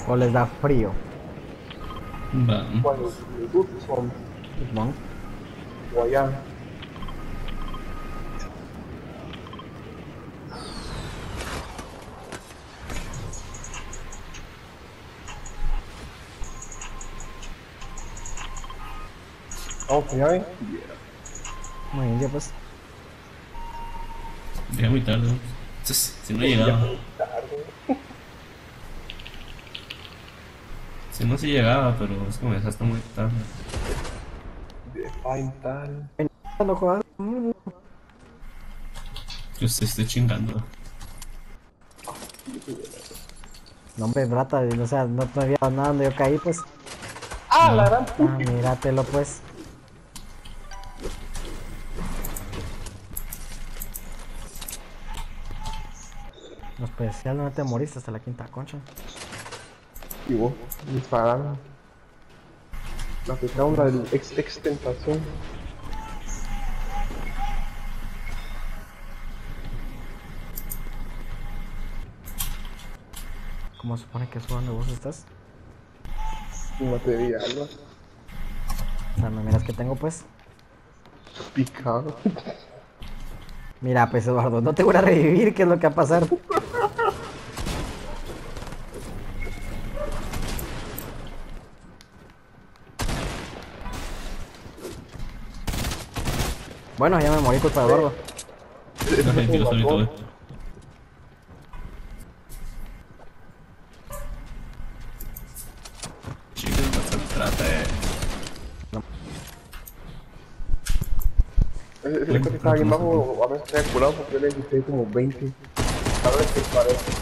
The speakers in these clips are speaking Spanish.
¿O les da frío? Va. Bueno, los rusos son ¿No? o allá. Vamos allá, Muy bien, ya pues. Ya muy tarde. Si no llegaba. Si no, sí llegaba, pero es que me dejaste muy tarde. De Fine tal. ¿Cuándo juegas? Yo estoy chingando. No, hombre, rata, o sea, no te había dado nada donde yo caí, pues. ¡Ah, la No. gran Ah, míratelo, pues. Lo especial no te moriste hasta la quinta concha. Y vos, disparando. La pecadura del extentación. ¿Cómo se supone que es donde vos estás? Sin material, ¿no? O sea, ¿me miras que tengo, pues? Picado. Mira, pues, Eduardo, no te voy a revivir, ¿qué es lo que va a pasar? Bueno, ya me morí culpa de Eduardo. No sé, tiro solito, Chicos, no se trata, Ese coche estaba bien bajo, a ver si se había curado porque yo le quité como 20. A ver qué parece.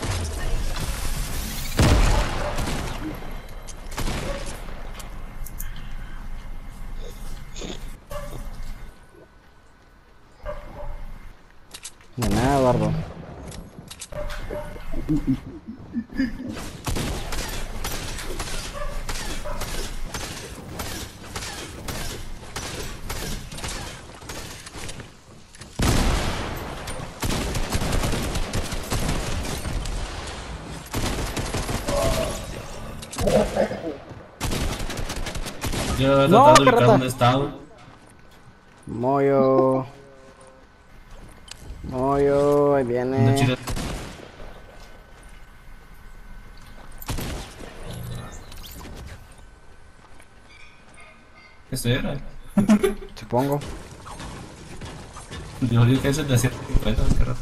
De nada, Eduardo. Yo No, tratando de ubicar carata. dónde estaba. Moyo. Moyo, ahí No viene. chile. Eso era. Supongo. Yo digo que eso es de 150, qué rato.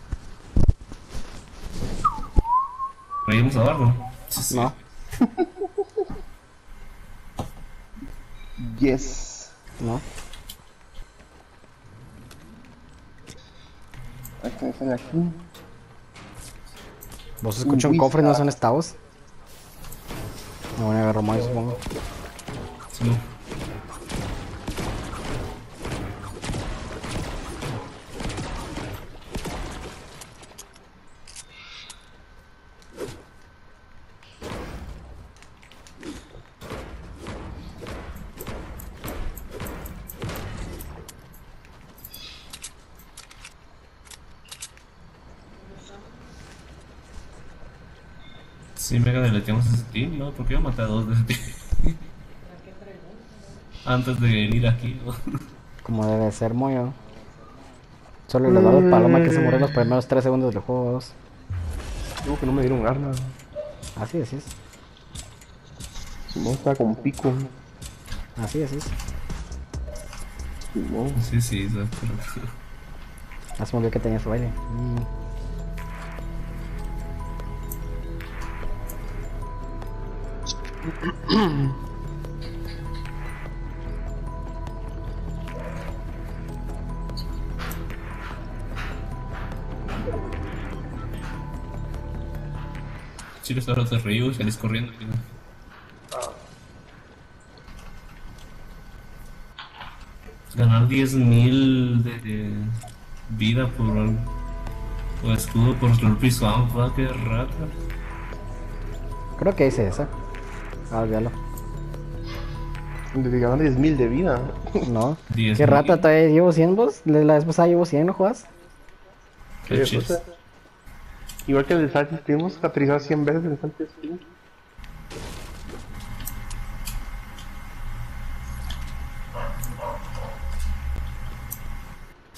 ¿Reímos abajo? Sí. No. Yes. No. Acá están aquí. ¿Vos escuchas un cofre y no son estabos? No, voy a agarrar más, supongo. Sí. Sí, mega deleteamos ese team, ¿no? ¿Por qué yo maté a dos de ese team? Antes de venir aquí, ¿no? Como debe ser, Moyo. Solo el Eduardo Paloma que se murió en los primeros 3 segundos del juego. Vos. Digo que no me dieron arma. Así es. Simón estaba con pico. Así es. Simón. Sí, ¿sabes? Ya se me olvidó que tenía su baile. Chile está ahora se río y salís corriendo. Ganar 10.000 de vida por escudo por Slurpee Swamp, ¿va? Qué rata. Creo que hice esa. Ah, olvídalo. De ganar 10.000 de vida. No. 10.000. ¿Qué rata todavía llevo 100 vos? La vez pasada llevo 100, ¿no juegas? Qué O chis. sea, igual que el Salty, estuvimos aterrizado 100 veces en el Salty Spring.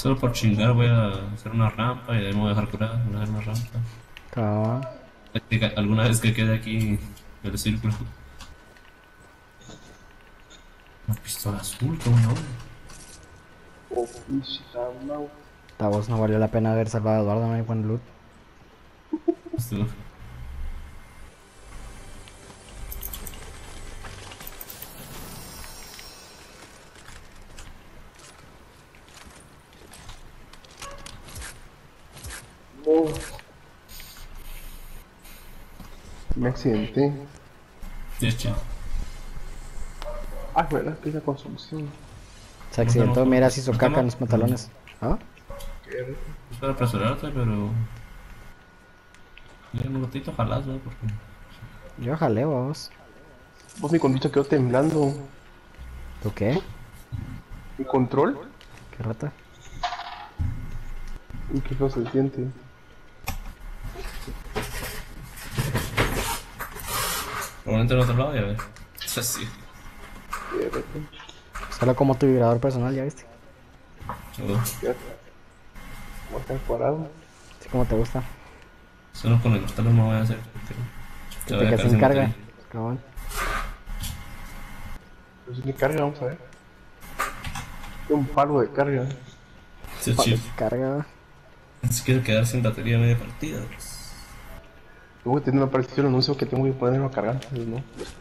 Solo por chingar voy a hacer una rampa y de ahí me voy a dejar curar. Voy a hacer una rampa. Cabal. Alguna vez que quede aquí en el círculo. Una pistola azul, ¿cómo no? Oh, pichita, no. La voz no valió la pena haber salvado a Eduardo, no hay buen loot. Esto- No. Me accidenté. Sí, es chido. Ah, verdad, que es la construcción. Se accidentó, mira, se hizo caca en los pantalones. ¿Ah? Es para apresurarte, pero. Ya un ratito jalás, ¿no? Porque. Yo jaleo, vos. Vos, mi control quedó temblando. ¿Tú qué? ¿Mi control? ¿Qué rata? ¿Y qué feo se siente? Probablemente en otro lado, ya ves. Es así. Solo como tu vibrador personal, ¿ya viste? ¿Cómo estás parado? Así como te gusta. Solo con el costado no voy a hacer. Porque Que voy te a que quedar se sin encarga. batería. Cabal. Pues si me carga, vamos a ver. Tengo un palo de carga. Sí, es chido. Carga. Si quiero quedar sin batería a media partida, pues. Luego que tener una apareció el anuncio que tengo que ponerlo a cargar, pero no.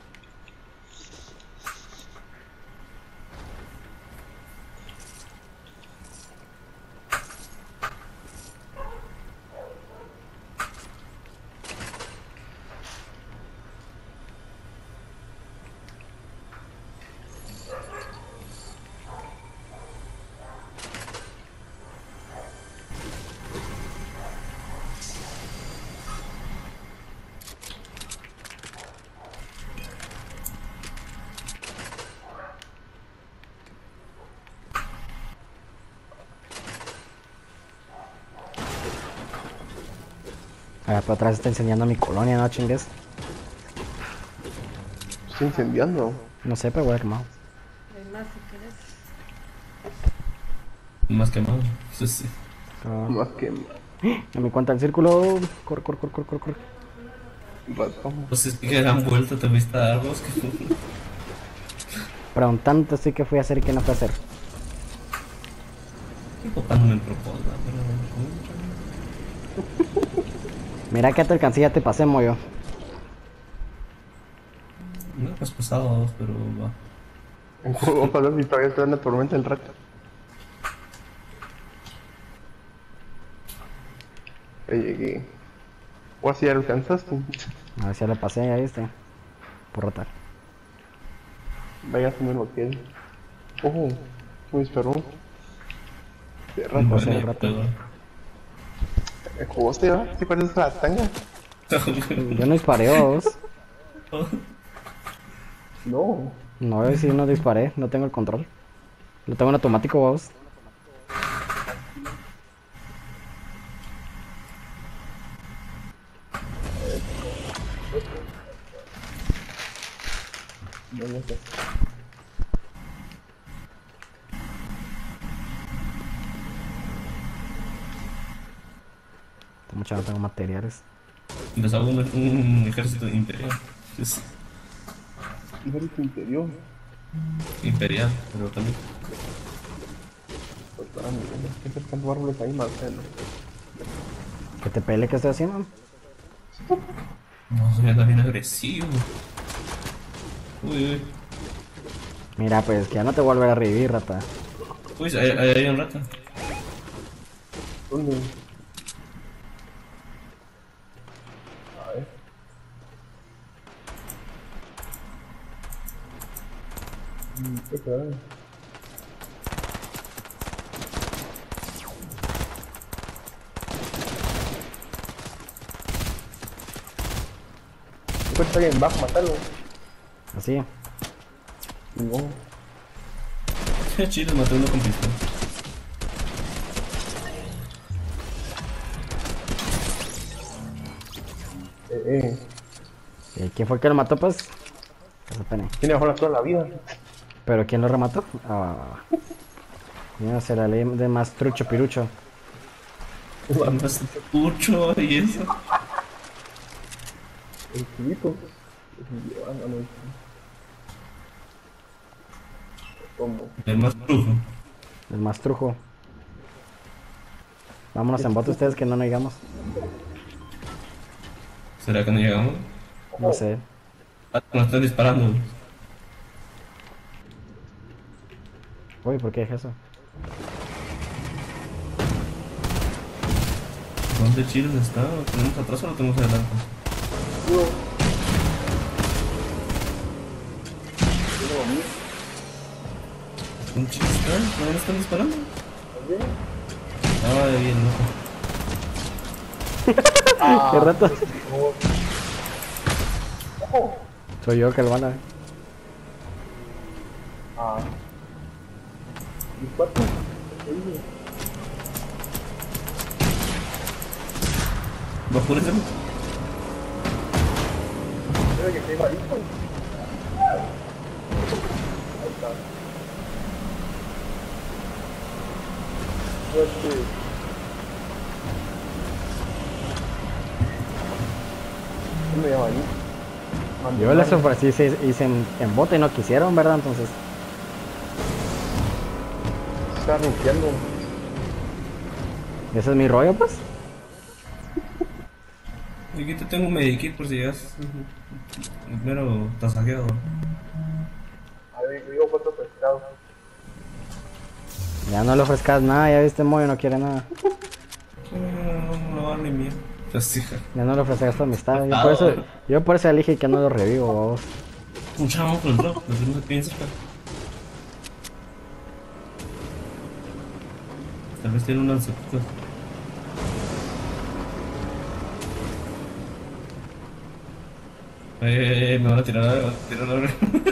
A ver, para atrás está incendiando mi colonia, ¿no, chingues? Estoy incendiando. No sé, pero huele quemado. Hay más si quieres. Más quemado. Sí, sí. Cabal. Más que No me cuenta el círculo. Corre, corre, corre, corre, corre, corre. ratón. Pues es que gran vuelta te fuiste a dar vos. Preguntándote estoy qué fui a hacer y qué no fui a hacer. Enfocándome en propósito, pero. Mira que te alcancé, ya te pasé, mollo. No, pues pesados, pero va. Vamos a ver si todavía está en la tormenta el rato. Ya llegué. O así ya lo alcanzaste. A ver si ya lo pasé, ya viste. Por rotar. Vaya a comer lo que él. Ojo, me disparó. De rato. Pues, Vale, rato. pero- ¿Jugaste, va? ¿Sí pareces la tanga? Yo no disparé, vos. No. No, yo sí no disparé, no tengo el control. Lo tengo en automático, vos. No, no sé. Mucha no tengo materiales. Les hago un ejército imperial. Es Ejército interior. imperial, pero también. Pues para mí, ¿qué te tantos árboles ahí, Marcelo? Que te pele que estoy haciendo. No, soy anda bien agresivo. Uy, uy. Mira, pues que ya no te voy a volver a revivir, rata. Uy, ahí hay un rato. ¿Dónde? A ver. ¿Qué tal? Después está bien bajo, matalo. Así. No. Qué chido, maté uno con pistola. ¿Quién fue el que lo mató, pues? Esa pena. Tiene bajo toda la vida. ¿Pero quién lo remató? Ah, Ya se la ley de más trucho pirucho. Andas pucho y eso. El cubito. Ah, no. ¿Cómo? El más trujo. El más trujo. Vámonos en bote ustedes que no nos llegamos. ¿Será que no llegamos? No sé. Ah, nos están disparando. Uy, ¿por qué es eso? ¿Dónde chiles está? ¿Lo tenemos atrás o lo tenemos adelante? ¿Un chile está? ¿Dónde están disparando? Ah, bien, no. ¿Qué rato? Soy yo que lo van a ver. Ah. ¿Y cuánto? ¿Va por ese? Creo que hay varios. Suerte. ¿Quién me llama ahí? Yo les ofrecí, hice en bote y no quisieron, ¿verdad? Entonces, Está limpiando. ese es mi rollo, pues. Y aquí te tengo un medikit por si llegas. Mero tasajeado. A ver, digo cuánto pescado. Ya no le ofrezcas nada, ya viste, Moyo no quiere nada. No va ni mía. Pues hija. Ya no le ofrezcas tu amistad. Yo por eso elige que no lo revivo, vos. Un chavo por el drop, lo tenemos aquí bien cerca. Tal vez tiene un lanzacucas. Me van a tirar, me van a tirar ahora.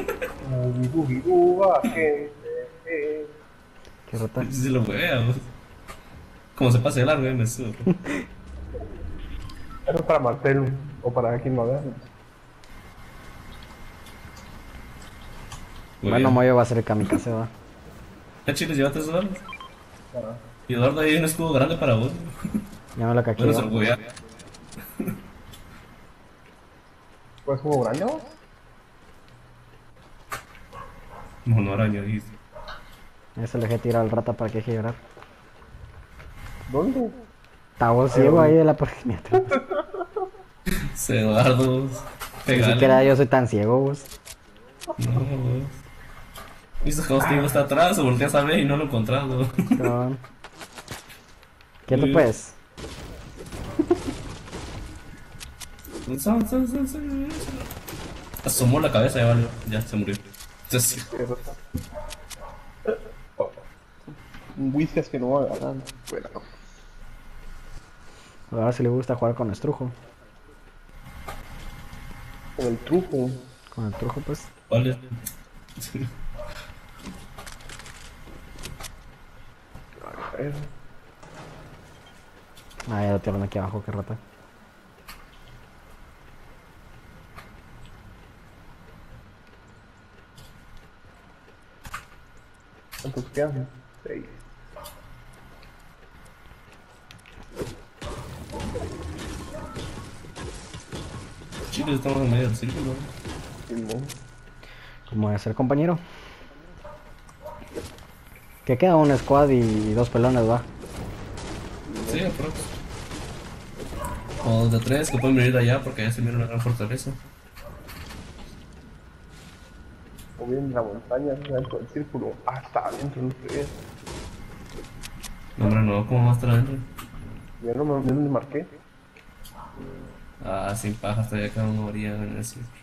Gente. Qué rota. Si se lo vea, como se pase de largo, me subo. Eso es para Martel o para quien lo vea. Bueno, Moyo va a ser el kamikaze, va. ¿Qué chiles llevaste esos dados? Y Eduardo, ahí hay un escudo grande para vos. Ya me lo caqué. Bueno, se lo voy a... ¿Pues como grande o? Mono araña, dice. Eso le dejé tirar al rata para que deje llorar. ¿Dónde? Estaba ciego ahí de la mientras. Eduardo, Ni pegale. siquiera yo soy tan ciego, vos. No, vos. ¿Viste cómo te digo está atrás? O volteas a ver y no lo encontrás, ¿no? Cabrón. Quieto pues. Asomó la cabeza, ya valió. Ya se murió. Entonces, Un whiskas que no va a agarrar. Bueno, Ahora sí le gusta jugar con estrujo. con el truco. Con el trujo, pues. ¿cuál es? Ah, ya lo tiraron aquí abajo, qué rata. ¿Cuántos quedan? 6. Chicos, estamos en medio del círculo. Simón. ¿Cómo voy a ser, compañero? Que queda un squad y dos pelones, va. Sí, aprox. O de 3 que pueden venir de allá porque allá se mira una gran fortaleza. O bien en la montaña, dentro del círculo. Ah, está adentro, no se ve. No, hombre, no, ¿cómo va a estar adentro? Ya no me marqué. Ah, sin paja, hasta allá cada uno haría en el círculo.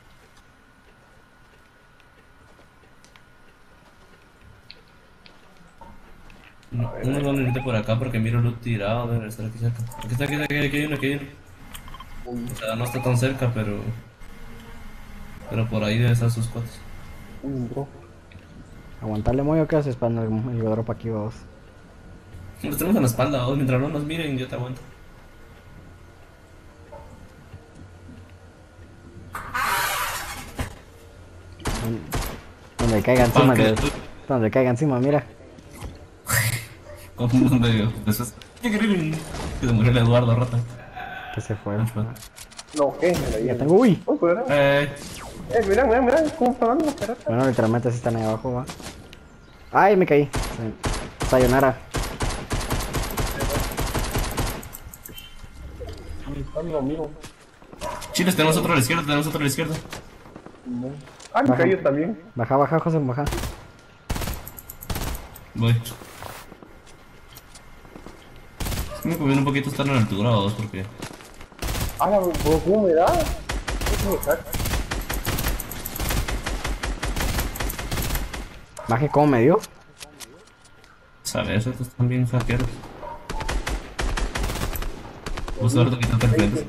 No, uno lo necesita por acá porque miro loot tirado, debe estar aquí cerca. Aquí hay uno, aquí hay uno. O sea, no está tan cerca, pero por ahí debe estar sus cuates. Uy, un drop. Aguantarle Moyo, ¿qué haces para el drop aquí, vos? Los tenemos en la espalda, vos, mientras no nos miren, yo te aguanto. Donde caiga encima, Pa' que- donde caiga encima, mira. Como medio. Después. Que se murió el Eduardo Rata. Que se fue. No, ¿qué? Me la Ya tengo, uy. Uy, cuidado. Mira, mira, mira, ¿cómo están dando los piratas? Bueno, literalmente sí están ahí abajo, va. Ay, me caí. Sayonara. Están los amigos. Chiles, tenemos otro a la izquierda, tenemos otro a la izquierda. No. Ah, me Baja. caí yo también. Baja, baja, José, baja. Voy. Es que me conviene un poquito estar en la altura o dos porque. Ah, ¿cómo me da? ¿Cómo me saca? Baje, ¿cómo me dio? Sabes, estos están bien hackeros. Vos ahorita que están perfectos.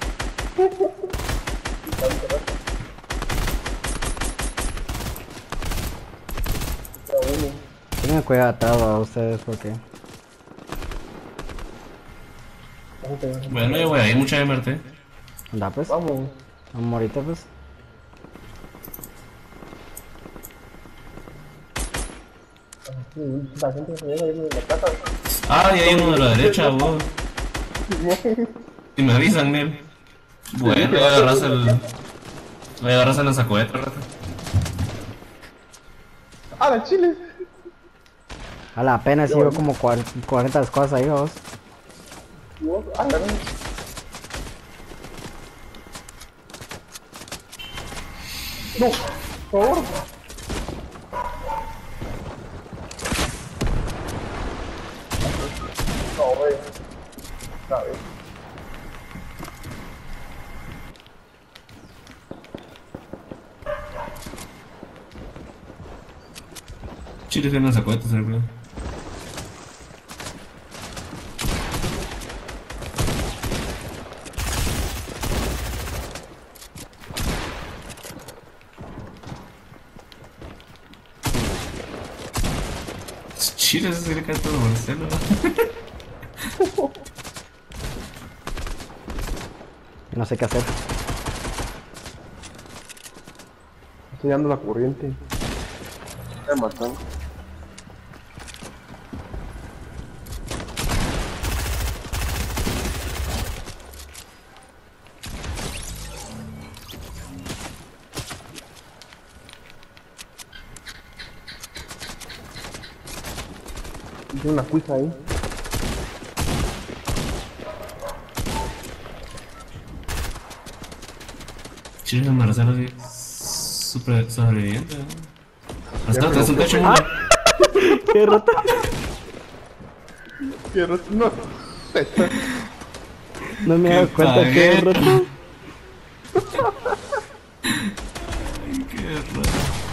Tengan cuidado atado a ustedes porque... Bueno, yo voy, hay mucha MRT. Anda, pues. Vamos. Vamos ahorita, pues. La gente se viene ahí de la casa. Ah, y hay uno de la derecha, vos. Y me avisan, Nel. Bueno, voy a agarrarse el. Voy a agarrarse la sacoeta, rata. ¡Ah, la chile! A la pena sigo como 40 cosas ahí, vos. ¡Ah, la no! Por favor. No, güey. ¿Sabes? Chile tiene la sacoeta, se recuerda. Chile se le cae todo Marcelo. No sé qué hacer. Estoy dando la corriente. Me matan. Tiene una cuija ahí. Chile Marcelo así. Super sobreviviente. Hasta tras un techo, ¡Qué rota! Qué roto. No. No me he dado cuenta pagué. que rota. Qué raro.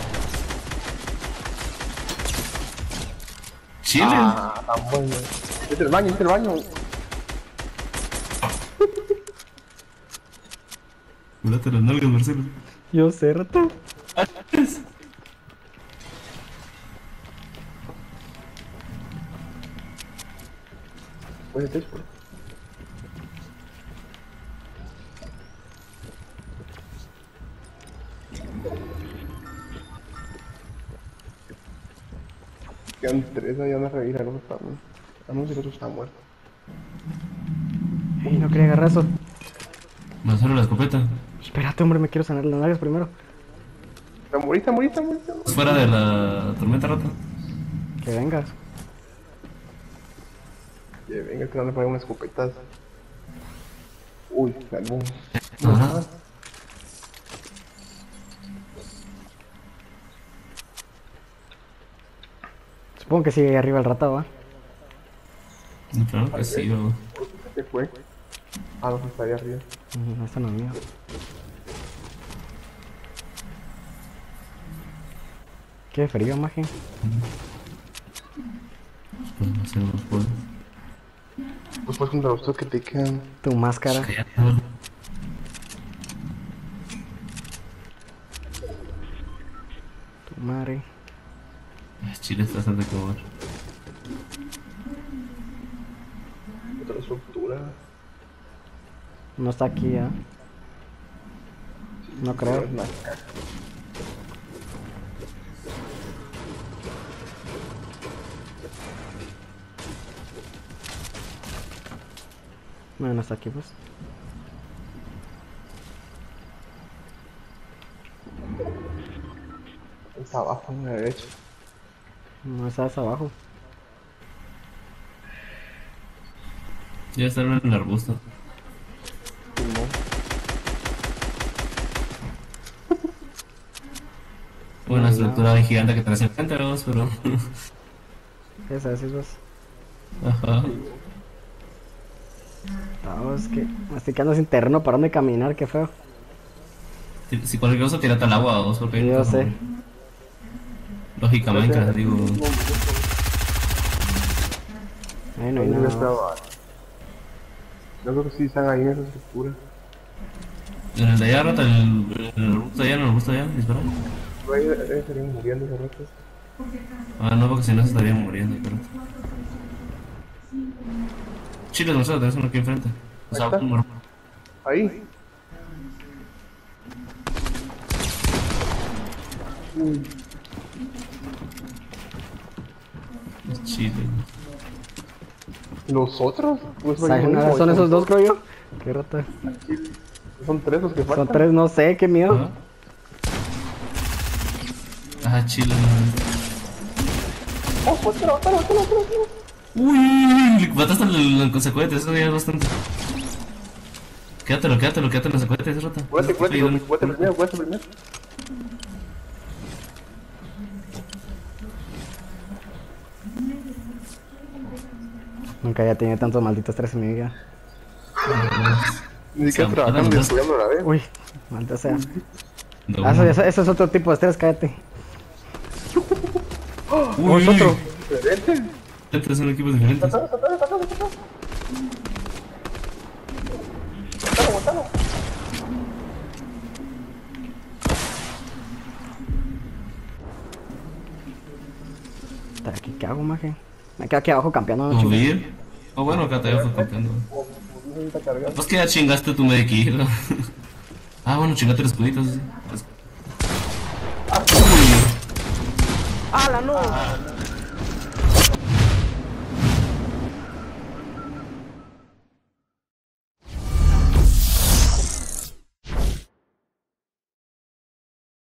Chile. Ah, tan bueno. Vete al baño, vete al baño. Volate las nalgas, Marcelo. Yo sé, rota. Oye, te espero. Quedan tres ahí, van a reír a los que están. A no ser que otro está muerto. Ey, no quería agarrar eso. Marcelo, la escopeta. Espérate, hombre, me quiero sanar las nalgas primero. Moriste. Fuera de la tormenta rata. Que vengas. Venga, que no le ponen unas escopetas. Uy, algún. Ajá. Supongo que sigue ahí arriba el rata, va. Claro que sí, bro. ¿Qué fue? Ah, no, estaría arriba. Esto no es mío. Qué frío, maje. Podemos hacer unos juegos. Pues puedes contra los dos que te quedan. Tu máscara. Cállate, Tu madre. Chile está bastante cómodo. Otra estructura. No está aquí, ¿eh? No creo. Una Bueno, hasta aquí pues. Está abajo, a la derecha. No estás abajo. Ya está en el arbusto. Simón. Una estructura gigante que trae enfrente, vamos, pero. ¿Qué es eso, vos? Ajá. No, es que me estoy quedando sin terreno para dónde caminar, qué feo. Si cualquier cosa, tírate al agua, vos, porque. Sí, yo sé. Lógicamente, digo. Ahí no hay Ahí nada. estaba. Yo creo que sí están ahí en esa estructura. En el de allá, rata, el arbusto allá, en el arbusto allá, dispara. Pero ahí estarían muriendo ese rato. Ah, no, porque si no se estarían muriendo, pero. Chile, no sé, tenés uno aquí enfrente. O sea, Ahí está. uno. Ahí. Chile. ¿Los otros? Pues ¿Sabes nada? Son esos dos, creo yo. Qué rata. Son tres los que faltan. Son tres, no sé, qué miedo. Ajá. Ah, Chile. ¡Oh, bótalo! Uy, mataste el consecuente, eso ya es bastante. Quédatelo en el consecuente, ese rata. Cuéntate primero. Nunca había tenido tantos malditos estrés en mi vida. Ni siquiera Sí, trabajando y sí. estudiando a la vez. Uy, maldita sea. No. Ah, eso es otro tipo de estrés, cállate. Uy, es otro. Diferente. Estos son equipos diferentes. Está aquí, ¿qué hago, maje? Me quedo aquí abajo campeando, no, chicos. Subir. Oh, bueno, acá te fue campeando. Ahorita cargando. Pues que ya chingaste tu medikit. Ah, bueno, chingate los escuditos. Sí. ¡Hala, no!